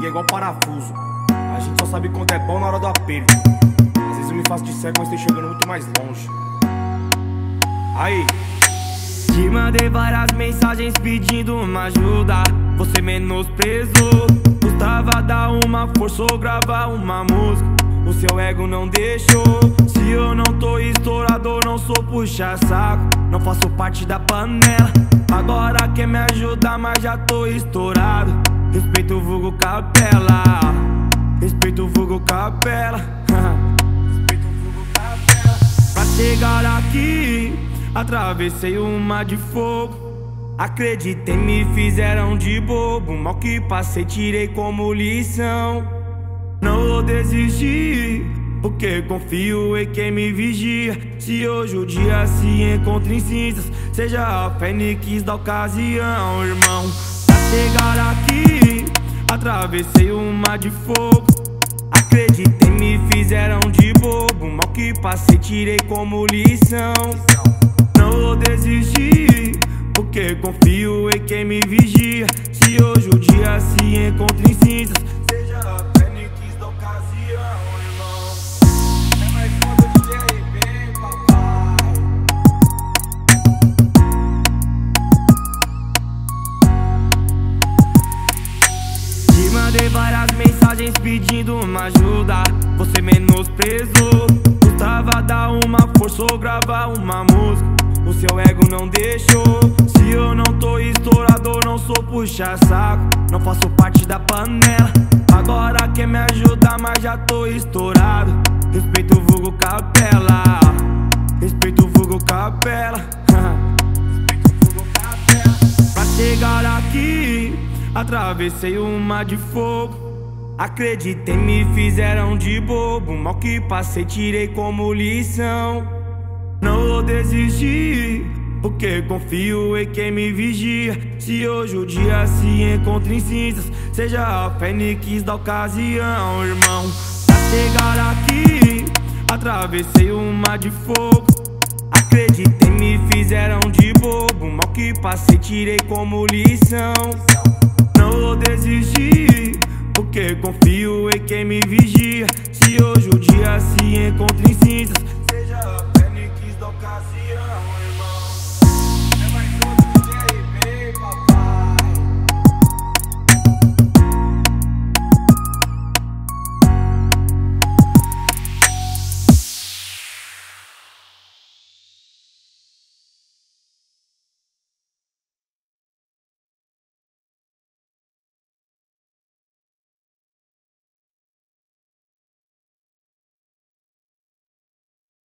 é igual parafuso. A gente só sabe quanto é bom na hora do aperto. Às vezes eu me faço de cego, mas tô chegando muito mais longe. Aí. Te mandei várias mensagens pedindo uma ajuda, você menosprezou. Gostava dar uma força ou gravar uma música, o seu ego não deixou. Se eu não tô estourador, não sou puxa-saco, não faço parte da panela. Agora quer me ajudar, mas já tô estourado. Respeito o vulgo capela, respeito o vulgo capela. Respeito o vulgo capela. Pra chegar aqui, atravessei uma de fogo. Acreditei, me fizeram de bobo. Mal que passei, tirei como lição. Não vou desistir, porque confio em quem me vigia. Se hoje o dia se encontra em cinzas, seja a fênix da ocasião, irmão. Pra chegar aqui, atravessei uma de fogo. Acreditei, me fizeram de bobo. Mal que passei, tirei como lição. Não vou desistir, porque confio em quem me vigia. Se hoje o dia se encontra em cinzas, seja a fênix da ocasião, irmão. É mais foda de RB, papai. Te mandei várias mensagens pedindo uma ajuda, você menosprezou. Gostava dar uma força ou gravar uma música, o seu ego não deixou. Se eu não tô estourador, não sou puxa-saco, não faço parte da panela. Agora quer me ajudar, mas já tô estourado. Respeito o vulgo capela, respeito o vulgo capela. Respeito o vulgo capela. Pra chegar aqui, atravessei uma de fogo. Acreditei, me fizeram de bobo. Mal que passei, tirei como lição. Não vou desistir, porque confio em quem me vigia. Se hoje o dia se encontra em cinzas, seja a fênix da ocasião, irmão. Pra chegar aqui, atravessei uma de fogo. Acreditei, me fizeram de bobo. Mal que passei, tirei como lição. Não vou desistir, porque confio em quem me vigia. Se hoje o dia se encontra em cinzas, seja a fênix da ocasião, irmão. É mais outro de RB, papai.